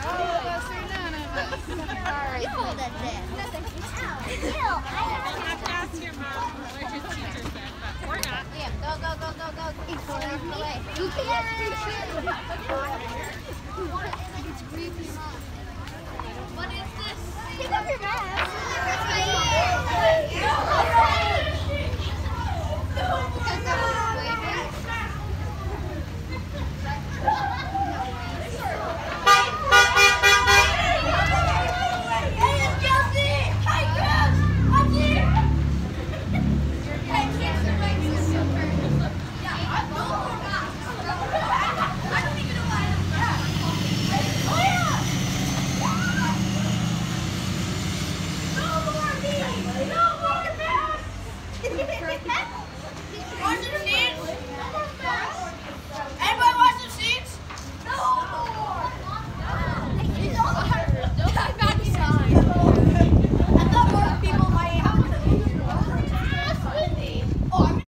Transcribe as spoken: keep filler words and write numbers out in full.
Sorry. Hold it there. We'll have to ask your mom what your teacher said, but we're not. Liam, go, go, go, go, go. It's going away. You can't It's creepy, Mom. What is this? Pick up your mask.